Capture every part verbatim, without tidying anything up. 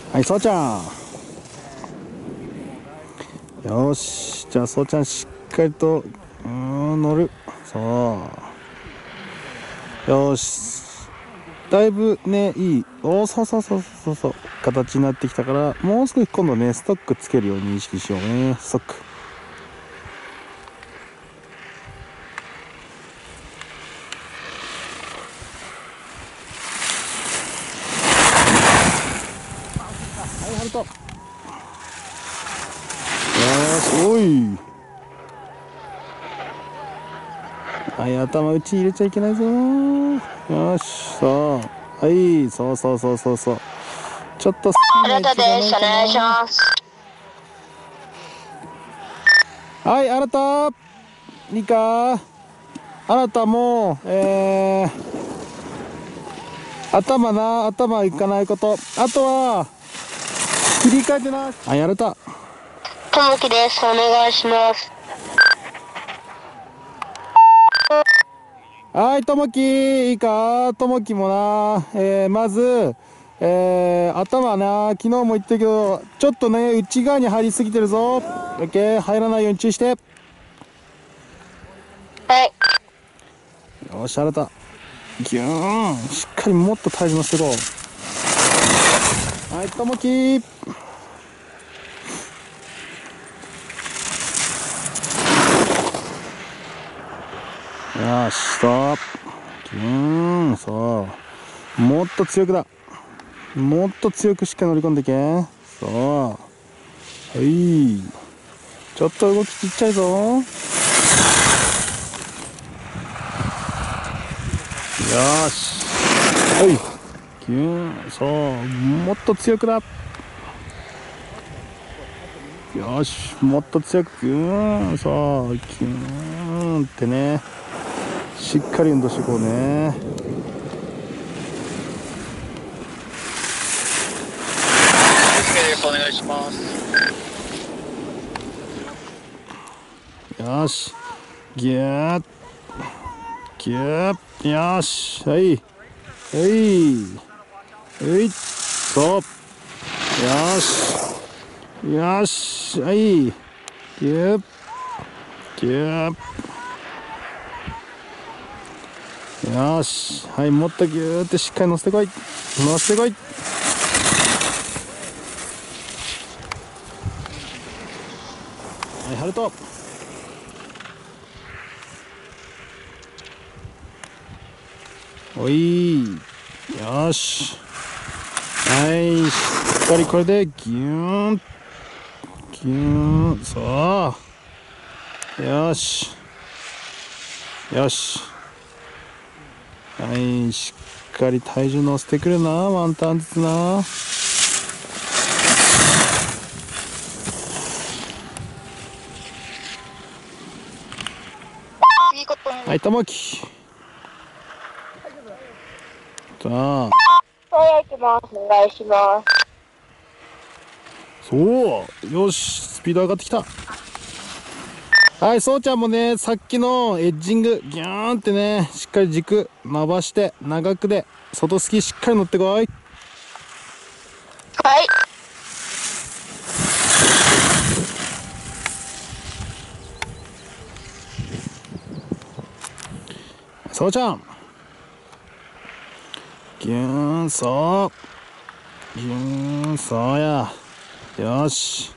はい、そうちゃん。よし、じゃあそうちゃんしっかりとうーん乗る。そうよし、だいぶねいい、おーそうそうそうそうそう形になってきたから、もう少し今度ねストックつけるように意識しようね。ストック。はい、ハルト。よーし、おい。はい、頭打ち入れちゃいけないぞー。よし、そう、はい、そうそうそうそうそう、ちょっと好きな位置がないかな。お願いします。はい、あなたいいか、あなたもえー、頭な、頭いかないこと、あとは切り替えてな。はい、やれた。 ともきです。お願いします。 はい、ともきいいか、ともきもな、えー、まず、えー、頭な、昨日も言ったけど、ちょっとね、内側に入りすぎてるぞ。オッケー、入らないように注意して。 はい。 よし、新た。ギューン。しっかりもっと体重乗せていこう。はい、ともき。よし、ストップ。ギューン、そう。もっと強くだ。もっと強くしっかり乗り込んでいけ。そう。はい。ちょっと動きちっちゃいぞ。よし。はい。ギューン、そう。もっと強くだ。よし、もっと強く、ギューン、そう。ギューンってね。しっかり運動していこうね。 お願いします。 よし、ギューッギューッ、よし、はいはいはいそう、よしよし、はいギューッギューッ、よし、はい、もっとギューってしっかり乗せてこい、乗せてこい。はい、ハルト。おい、よし、はい、しっかりこれでギューンギューン、そうよしよし、はい、しっかり体重乗せてくるな、ワンターンずつな。はい、ともき。さあ。 はい、行きます。お願いします。 そう、よし、スピード上がってきた。はい、そうちゃんもね、さっきのエッジング、ギューンってね、しっかり軸伸ばして、長くで、外スキーしっかり乗ってこい。 はい。 そうちゃん。ギューン、そう。ギューン、そうや。よし。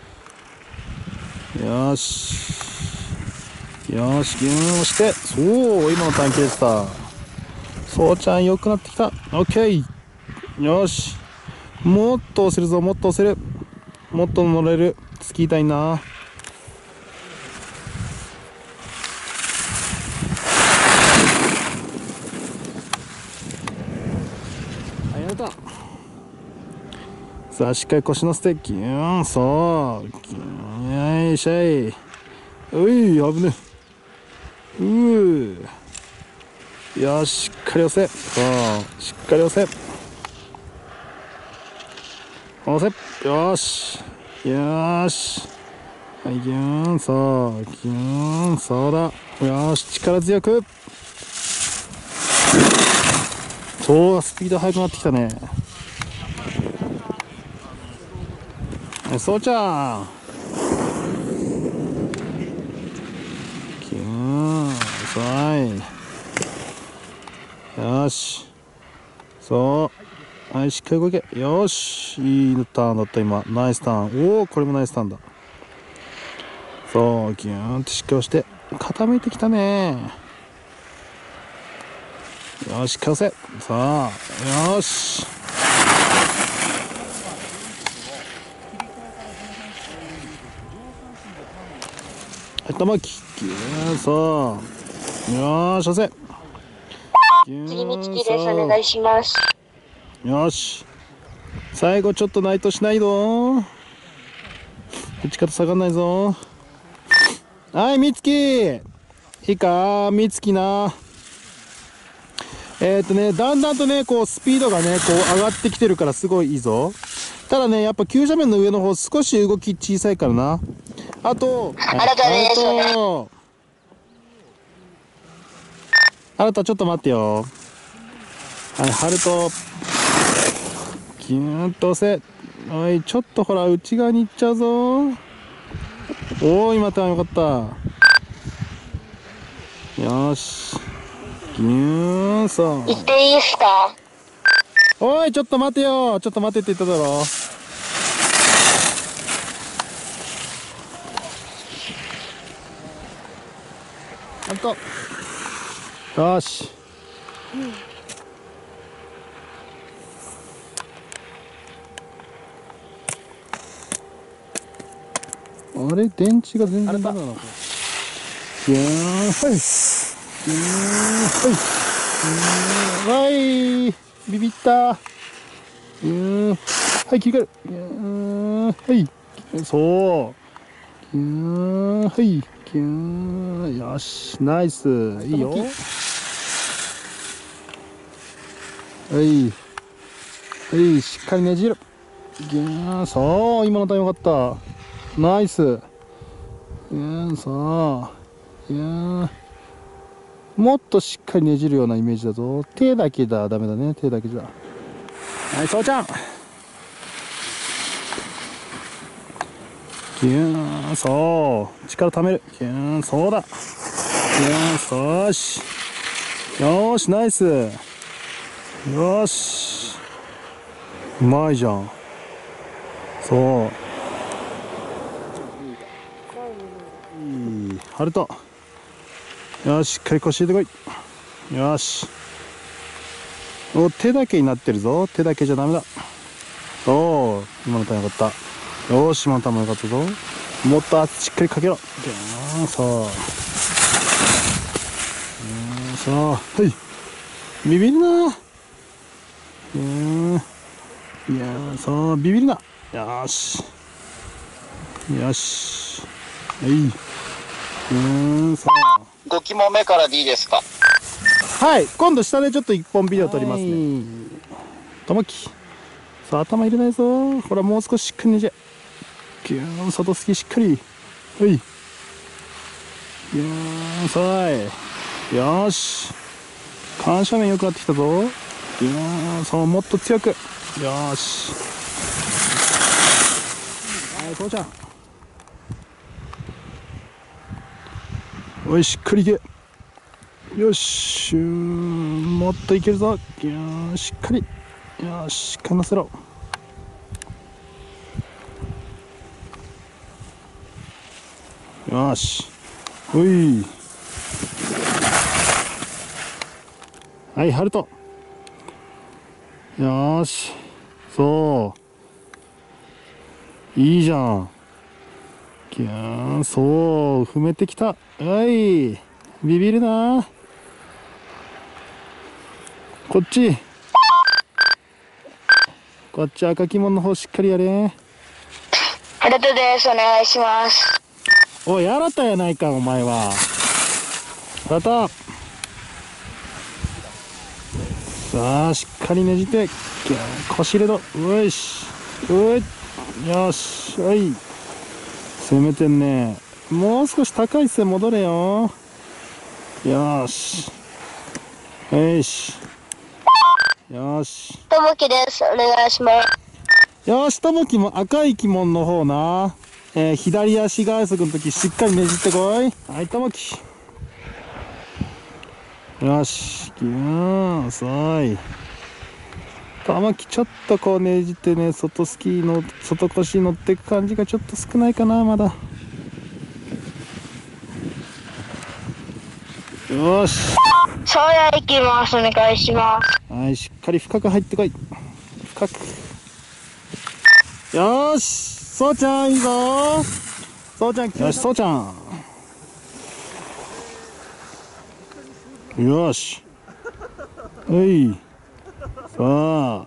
よし。よし、ギューン押して。そう、今の短期でした。そうちゃん、良くなってきた。オッケー。よし。もっと押せるぞ、もっと押せる。もっと乗れる。スキーたいな。はい、やれた。さあ、しっかり腰乗せて、ギューン、そう。ギューン、よいしょい。うい、危ね。うー。よし、しっかり押せ。そう、しっかり押せ。押せ。よし。よし。はい、ギューン、そう。ギューン、そうだ。よし、力強く。そう、スピード速くなってきたね。 はい、そうちゃん。キュー、遅い。よし。そう。はい、しっかり動け。よし。いいターンだった、今。ナイスターン。おお、これもナイスターンだ。そう、ギューンってしっかり押して。傾いてきたね。よし、押せ。さあ、よし。はい、玉木。ギューン、そう。よーし、押せ。 次みつきです。お願いします。 よし。最後ちょっとナイトしないぞ。打ち方下がんないぞ。はい、みつき。いいか、みつきな。えっとね、だんだんとね、こう、スピードがね、こう、上がってきてるからすごいいいぞ。ただね、やっぱ急斜面の上の方、少し動き小さいからな。あと、 あなたです。 あと、あなたちょっと待ってよ。はい、ハルト。ギューンと押せ。はい、ちょっとほら、内側に行っちゃうぞ。おー、今ターンよかった。よし。ギューン、そう。 行っていいですか？ おい、ちょっと待てよ。ちょっと待てって言っただろ。ハルト。よし。あれ、電池が全然ダメだな。ギューン、はい。ギューン、はい。はい。ビビった。ギューン。はい、切り替える。ギューン、はい。そう。ギューン、はい。ギューン。よし、ナイス。いいよ。はい。はい、しっかりねじる。ギューン、そう。今のタイムよかった。ナイス。ギューン、そう。ギューン。もっとしっかりねじるようなイメージだぞ。手だけだ、ダメだね。手だけじゃ。はい、そうちゃん。ギューン、そう。力ためる。ギューン、そうだ。ギューン、そうし。よーし、ナイス。よーし。うまいじゃん。そう。いい。ハルト。よし、しっかり腰入れてこい。よし。お、手だけになってるぞ。手だけじゃダメだ。おお、今のターンよかった。よーし、今のターンもよかったぞ。もっとしっかりかけろ。ギューン、そう。うん、そう。はい。ビビるな。うん。いやー、そう、ビビるな。よーし。よし。はい。うん、そう。 ごきもんめからでいいですか？ はい、今度下でちょっと一本ビデオ撮りますね。ともき。さあ、頭入れないぞ。ほら、もう少ししっかりねじゃ。ギューン、外すきしっかり。はい。ギューン、さあい。よーし。緩斜面良くなってきたぞ。ギューン、そう、もっと強く。よーし。はい、そうちゃん。おい、しっかりいけ。よし、もっといけるぞ。ギューン、しっかり。よし、しっかり乗せろ。よし。ほい。はい、ハルト。よし。そう。いいじゃん。ギューン、そう。踏めてきた。はい。ビビるな。こっち。こっち赤き門の方しっかりやれ。 あなたです。お願いします。 おい、新たやないか、お前は。新た。さあ、しっかりねじって。腰入れろ。よし。うい。よし。はい。攻めてんね。もう少し高い姿勢戻れよ。よし。よし。よし。 ともきです。お願いします。 よし、ともきも赤い旗門の方な。えー、左足外足の時しっかりねじってこい。はい、ともき。よし、ギューン、そい。ともきちょっとこうねじってね、外スキーの、外腰乗っていく感じがちょっと少ないかな、まだ。よし。 そうや、行きます。お願いします。 はい、しっかり深く入ってこい。深く。よーし、そうちゃんいいぞ。そうちゃん、よし、そうちゃん。よし。はい。さあ。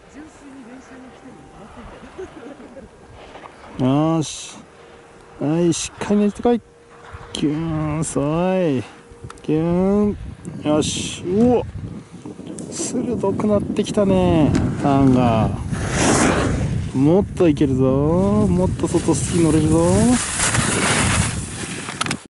よし。はい、しっかりねじってこい。ギューン、そい。ギューン。よし。うお。鋭くなってきたね。ターンが。もっといけるぞ。もっと外スキー乗れるぞ。